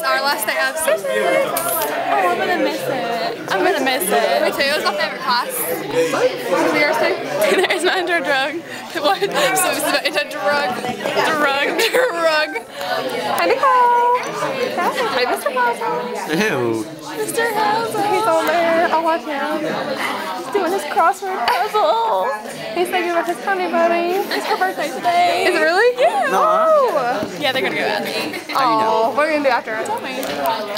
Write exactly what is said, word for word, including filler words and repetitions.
our last day of civics. Oh, I'm gonna miss it. I'm gonna miss it. Me too. It was my favorite class. Was it yours too? There is not into a drug. What? So it's a drug. Drug. Drug. Hi, Nicole. Hi, Mister Hauser. Ew. Mister Hauser. He's over there. I'll watch him. He's doing his crossword puzzle. He's thinking about his honey buddy. It's her birthday today. Is it really? Yeah. No. Oh. Yeah, they're gonna go out. Oh, we're gonna do after. Tell me.